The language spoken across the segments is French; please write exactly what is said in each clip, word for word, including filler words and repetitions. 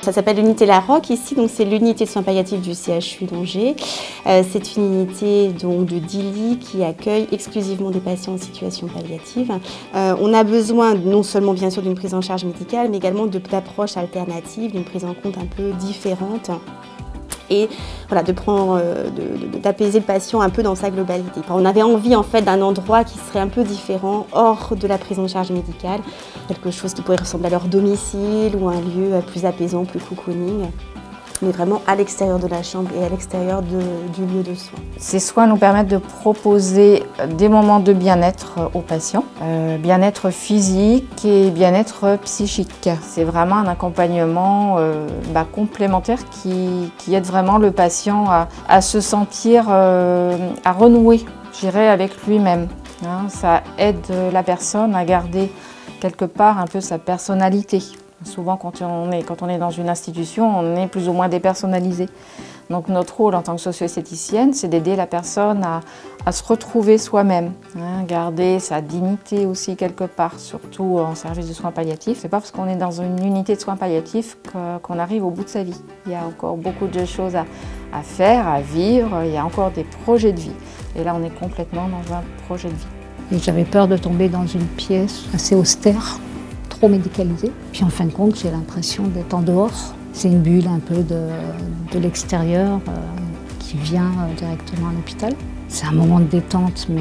ça s'appelle l'unité La Roque ici, donc c'est l'unité de soins palliatifs du C H U d'Angers. Euh, c'est une unité donc, de dix lits qui accueille exclusivement des patients en situation palliative. Euh, on a besoin non seulement bien sûr d'une prise en charge médicale, mais également d'approches alternatives, d'une prise en compte un peu différente. Et voilà, de prendre, d'apaiser le patient un peu dans sa globalité. On avait envie en fait d'un endroit qui serait un peu différent, hors de la prise en charge médicale, quelque chose qui pourrait ressembler à leur domicile ou un lieu plus apaisant, plus cocooning, mais vraiment à l'extérieur de la chambre et à l'extérieur du lieu de soins. Ces soins nous permettent de proposer des moments de bien-être aux patients, euh, bien-être physique et bien-être psychique. C'est vraiment un accompagnement euh, bah, complémentaire qui, qui aide vraiment le patient à, à se sentir, euh, à renouer, je dirais, avec lui-même. Hein, ça aide la personne à garder quelque part un peu sa personnalité. Souvent, quand on, est, quand on est dans une institution, on est plus ou moins dépersonnalisé. Donc notre rôle en tant que socio-esthéticienne, c'est d'aider la personne à, à se retrouver soi-même, hein, garder sa dignité aussi quelque part, surtout en service de soins palliatifs. C'est pas parce qu'on est dans une unité de soins palliatifs qu'on arrive au bout de sa vie. Il y a encore beaucoup de choses à, à faire, à vivre, il y a encore des projets de vie. Et là, on est complètement dans un projet de vie. J'avais peur de tomber dans une pièce assez austère, trop médicalisée. Puis en fin de compte, j'ai l'impression d'être en dehors. C'est une bulle un peu de, de l'extérieur euh, qui vient euh, directement à l'hôpital. C'est un moment de détente, mais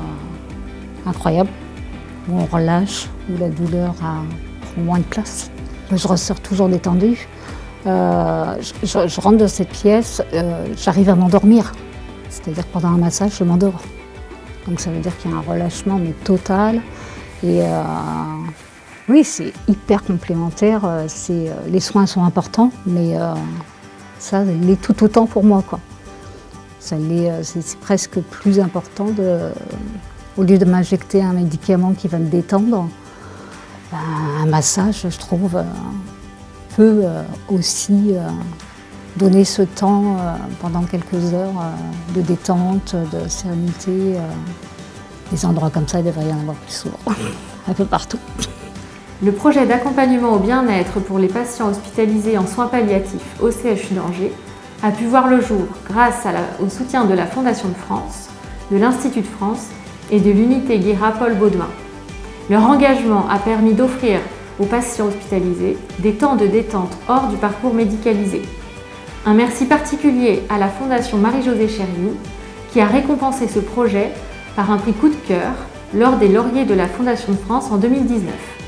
euh, incroyable, où on relâche, où la douleur a moins de place. Je ressors toujours détendue. Euh, je, je rentre dans cette pièce, euh, j'arrive à m'endormir. C'est-à-dire que pendant un massage, je m'endors. Donc ça veut dire qu'il y a un relâchement, mais total. Et euh, oui, c'est hyper complémentaire. C'est, les soins sont importants, mais euh, ça, il est tout autant pour moi, quoi. Ça l'est, c'est, c'est presque plus important, de, au lieu de m'injecter un médicament qui va me détendre, ben, un massage, je trouve, euh, peut euh, aussi euh, donner ce temps euh, pendant quelques heures euh, de détente, de sérénité. Euh, des endroits comme ça, il devrait y en avoir plus souvent, un peu partout. Le projet d'accompagnement au bien-être pour les patients hospitalisés en soins palliatifs au C H U d'Angers a pu voir le jour grâce à la, au soutien de la Fondation de France, de l'Institut de France et de l'unité Guérin-Paul Baudouin. Leur engagement a permis d'offrir aux patients hospitalisés des temps de détente hors du parcours médicalisé. Un merci particulier à la Fondation Marie-Josée Cherny qui a récompensé ce projet par un prix coup de cœur lors des lauriers de la Fondation de France en deux mille dix-neuf.